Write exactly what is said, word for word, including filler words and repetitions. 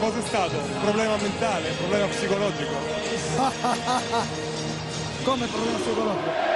Cosa è stato? Un problema mentale, un problema psicologico? Come problema psicologico?